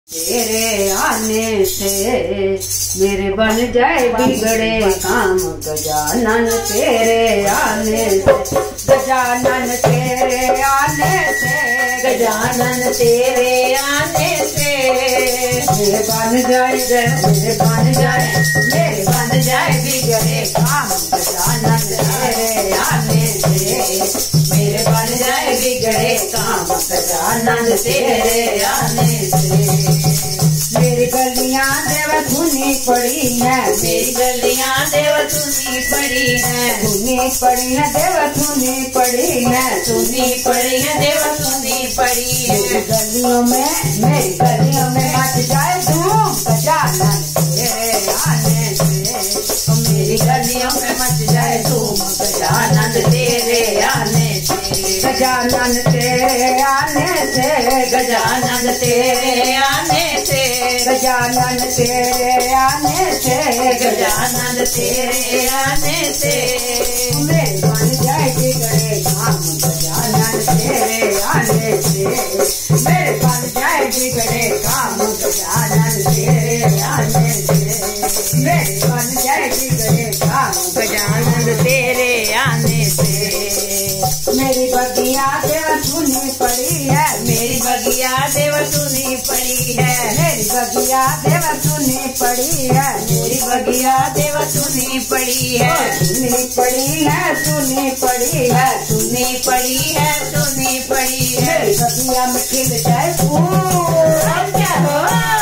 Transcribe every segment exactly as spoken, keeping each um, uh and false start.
तेरे आने से मेरे बन जाए बिगड़े काम। गजानन तेरे आने से, गजानन तेरे आने से, गजानन तेरे आने से मेरे बन जाए, मेरे बन जाए, मेरे बन जाए बिगड़े काम। गजानन तेरे आने से मेरे बन जाए बिगड़े काम। गजानन तेरे आने से मेरी गलियां देव धुनी पड़ी है, मेरी गलियां देव धुनी पड़ी है, धुनी पड़ी है देव धुनी पड़ी है, धुनी पड़ी है देव धुनी पड़ी है। मेरी गलियों में, मेरी गलियों में मच जाए धूम। गजानन तेरे आने से मेरी गलियों में मच जाए धूम। गजानन तेरे आने से, गजानन तेरे आने से, गजानन तेरे आने से, गजानन तेरे आने से, गजानन तेरे आने से मेरे बन जाए बिगड़े काम। गजानन तेरे आने से मेरे बन जाए बिगड़े काम। गजानन तेरे आने से मेरे बन जाए बिगड़े काम। गजानन तेरे आने से मेरी बगिया देव धुनी पड़ी है, मेरी बगिया देव धुनी पड़ी है, मेरी बगिया देव धुनी पड़ी है, मेरी बगिया देव धुनी पड़ी है, धुनी पड़ी है, धुनी पड़ी है, धुनी पड़ी है, धुनी पड़ी है। मेरी बगिया में खिल जाए फूल। क्या हो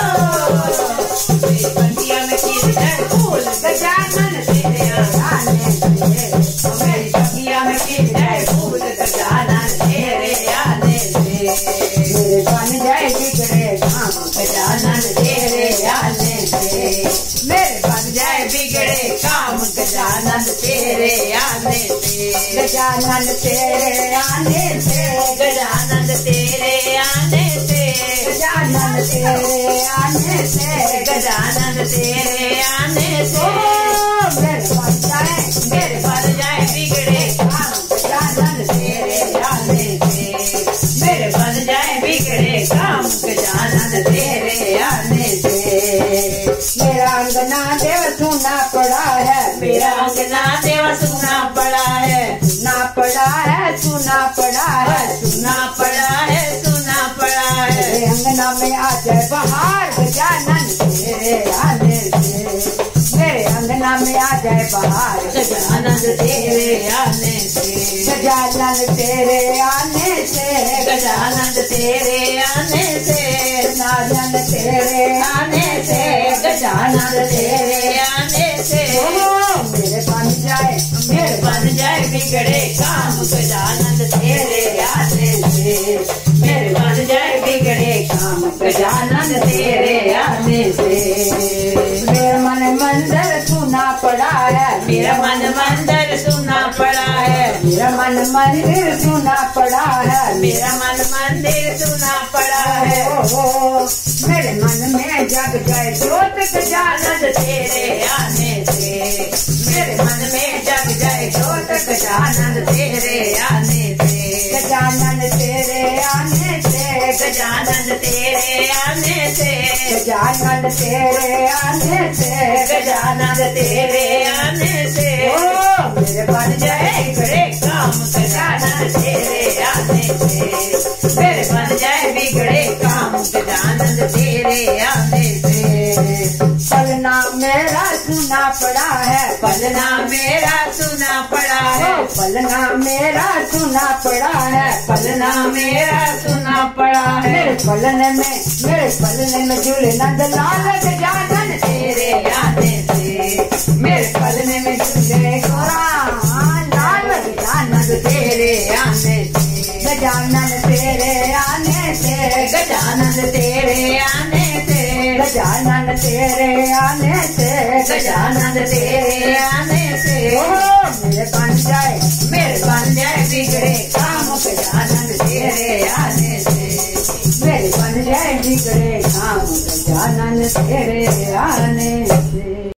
मेरी बगिया में खिल जाए फूल। गजानन तेरे आने से मेरी बगिया में खिल जाए फूल। गजानन तेरे आने से मेरे बन जाए बिगड़े काम। गजानन तेरे आने से मेरे बन जाए बिगड़े काम। गजानन तेरे आने से, गजानन तेरे आने से, गजानन तेरे आने से, गजानन तेरे आने से, गजानन तेरे आने से मेरे बन जाए, मेरे बन जाए बिगड़े काम। गजानन तेरे आने से मेरे बन जाए बिगड़े काम। गजानन तेरे आने से मेरा अंगना देव सुना पड़ा है, मेरा अंगना देव सुना पड़ा है, सुना पड़ा है, सुना पड़ा है, सुना पड़ा है, सुना पड़ा है। मेरे अंगना में आ जाए बहार। गजानन तेरे आने से मेरे अंगना में आ जाए बहार। गजानन तेरे आने से, गजानन तेरे आने से, गजानन तेरे आने से, गजानन तेरे आने से, गजानन तेरे आने से मेरे बन जाए, मेरे बन जाए बिगड़े काम। गजानन तेरे आने से मेरे बन जाए बिगड़े काम। गजानन तेरे आने से मेरा मन मंदिर सुना पड़ा है, मेरा मन मंदिर सुना पड़ा है, मेरा मन मंदिर सुना पड़ा है, मेरा मन मंदिर सुना पड़ा है। ओ, मेरे मन में जग जाए जोत। गजानन तेरे आने से मेरे मन में जग जाए जोत। गजानन तेरे आने से, गजानन तेरे आने से, गजानन तेरे आने से, गजानन तेरे आने से, गजानन तेरे आने से ओ मेरे बन जाए बिगड़े काम। गजानन तेरे आने से मेरे बन जाए बिगड़े काम। गजानन तेरे आने से पलना मेरा सुना पड़ा है, पलना मेरा सुना पड़ा है, पलना मेरा सुना पड़ा है, पलना मेरा सुना पड़ा है। मेरे पलने में, मेरे पलने में झूले नंद लाल। गजानन तेरे आने से मेरे पलने में झूले गोरा लाल। गजानन तेरे आने से, गजानन तेरे आने से, गजानन तेरे आने से, गजानन तेरे आने से, गजानन तेरे आने से ओ मेरे बन जाए, मेरे बन जाए बिगड़े काम। गजानन तेरे आने से मेरे बन जाए बिगड़े काम। गजानन तेरे आने से।